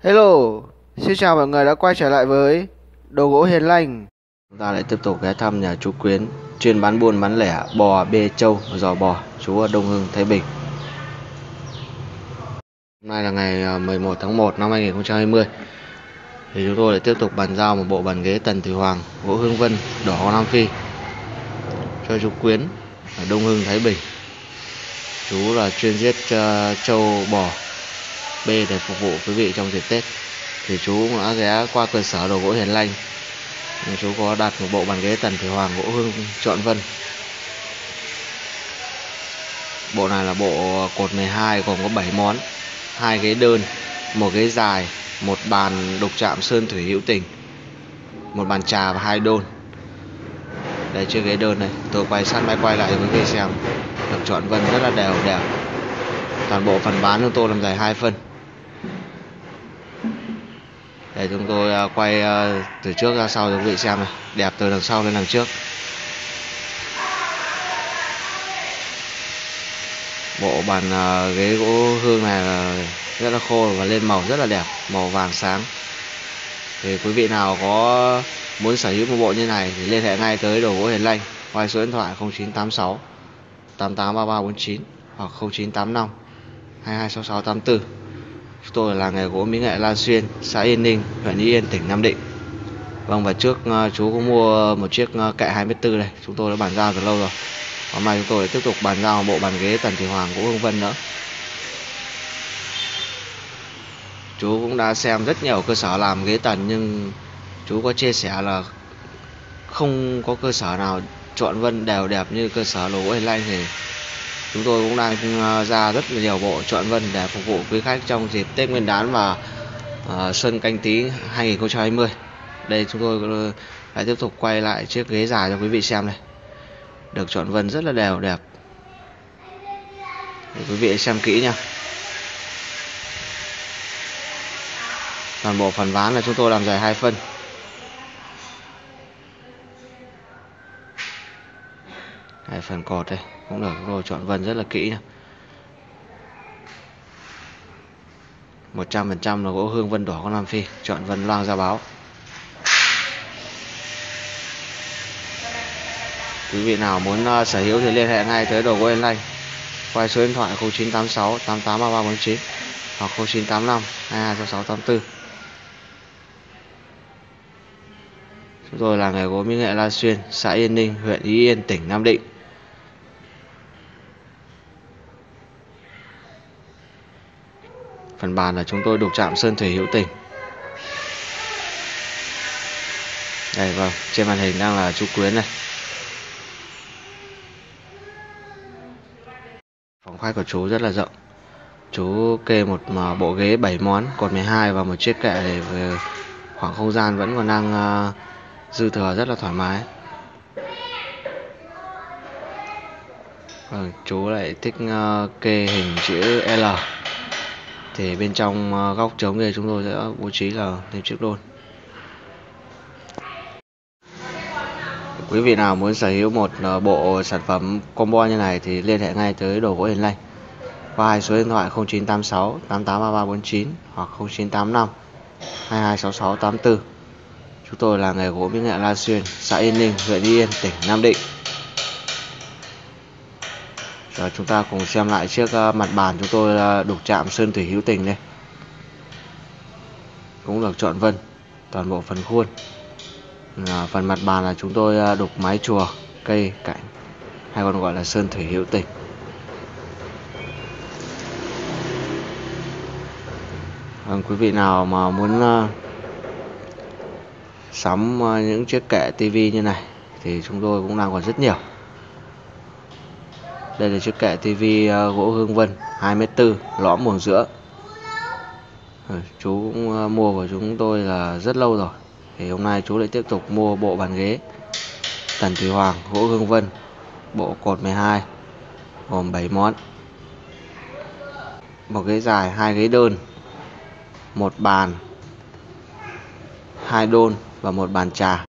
Hello, xin chào mọi người đã quay trở lại với Đồ Gỗ Hiền Lành. Chúng ta lại tiếp tục ghé thăm nhà chú Quyến, chuyên bán buôn bán lẻ bò, bê, trâu, giò bò, chú ở Đông Hưng, Thái Bình. Hôm nay là ngày 11 tháng 1 năm 2020. Thì chúng tôi lại tiếp tục bàn giao một bộ bàn ghế Tần Thủy Hoàng, gỗ Hương Vân, đỏ Nam Phi cho chú Quyến ở Đông Hưng, Thái Bình. Chú là chuyên giết trâu, bò, bê để phục vụ quý vị trong dịp Tết. Thì chú cũng đã ghé qua cơ sở Đồ Gỗ Hiền Lành. Chú có đặt một bộ bàn ghế Tần Thủy Hoàng gỗ Hương Trọn Vân. Bộ này là bộ cột 12 gồm có 7 món, 2 ghế đơn, 1 ghế dài, 1 bàn đục chạm sơn thủy hữu tình, 1 bàn trà và 2 đôn. Đây chiếc ghế đơn này, tôi quay sát máy quay lại cho quý vị xem. Được Trọn Vân rất là đều đẹp. Toàn bộ phần ván chúng tôi làm dài 2 phân. Để chúng tôi quay từ trước ra sau cho quý vị xem này, đẹp từ đằng sau lên đằng trước. Bộ bàn ghế gỗ hương này là rất là khô và lên màu rất là đẹp, màu vàng sáng. Thì quý vị nào có muốn sở hữu một bộ như này thì liên hệ ngay tới Đồ Gỗ Hiền Lành qua số điện thoại 0986 883349 hoặc 0985 226684. Chúng tôi là nghề gỗ mỹ nghệ Lan Xuyên, xã Yên Ninh, huyện Ý Yên, tỉnh Nam Định. Vâng, và trước chú có mua một chiếc kệ 2m4 này, chúng tôi đã bàn giao từ lâu rồi. Hôm nay chúng tôi tiếp tục bàn giao một bộ bàn ghế Tần Thủy Hoàng gỗ Hương Vân nữa. Chú cũng đã xem rất nhiều cơ sở làm ghế tần, nhưng chú có chia sẻ là không có cơ sở nào chọn vân đều đẹp như cơ sở Đồ Gỗ Hiền Lành. Thì chúng tôi cũng đang ra rất là nhiều bộ chọn vân để phục vụ quý khách trong dịp Tết Nguyên đán và Xuân Canh Tý 2020. Đây chúng tôi lại tiếp tục quay lại chiếc ghế dài cho quý vị xem này. Được chọn vân rất là đều đẹp. Để quý vị xem kỹ nha. Toàn bộ phần ván là chúng tôi làm dài 2 phân. Hai phần cột đây cũng được chúng tôi chọn vân rất là kỹ nha. 100% là gỗ hương vân đỏ con Nam Phi, chọn vân loang ra báo. Quý vị nào muốn sở hữu thì liên hệ ngay tới Đồ Gỗ Hiền Lành qua số điện thoại 0986 883349 hoặc 0985 226684. Chúng tôi là nghề gỗ mỹ nghệ Lan Xuyên, xã Yên Ninh, huyện Ý Yên, tỉnh Nam Định. Phần bàn là chúng tôi đục chạm sơn thủy hữu tình. Đây vâng, trên màn hình đang là chú Quyến này. Phòng khách của chú rất là rộng. Chú kê một bộ ghế 7 món, cột 12 và một chiếc kệ để khoảng không gian vẫn còn đang dư thừa, rất là thoải mái. Chú lại thích kê hình chữ L. Thì bên trong góc trống này chúng tôi sẽ bố trí là thêm chiếc đôn. Quý vị nào muốn sở hữu một bộ sản phẩm combo như này thì liên hệ ngay tới Đồ Gỗ Hiền Lành qua hai số điện thoại 0986 883349 hoặc 0985 226684. Chúng tôi là nghề gỗ mỹ nghệ Lan Xuyên, xã Yên Ninh, huyện Ý Yên, tỉnh Nam Định. Rồi chúng ta cùng xem lại chiếc mặt bàn chúng tôi đục chạm sơn thủy hữu tình đây. Cũng được chọn vân, toàn bộ phần khuôn. Phần mặt bàn là chúng tôi đục mái chùa, cây cảnh, hay còn gọi là sơn thủy hữu tình. Quý vị nào mà muốn sắm những chiếc kệ tivi như này thì chúng tôi cũng đang còn rất nhiều. Đây là chiếc kệ tivi gỗ Hương Vân 2m4 lõm buồng giữa. Chú cũng mua của chúng tôi là rất lâu rồi. Thì hôm nay chú lại tiếp tục mua bộ bàn ghế Tần Thủy Hoàng gỗ Hương Vân, bộ cột 12 gồm 7 món, một ghế dài, 2 ghế đơn, 1 bàn, 2 đôn và 1 bàn trà.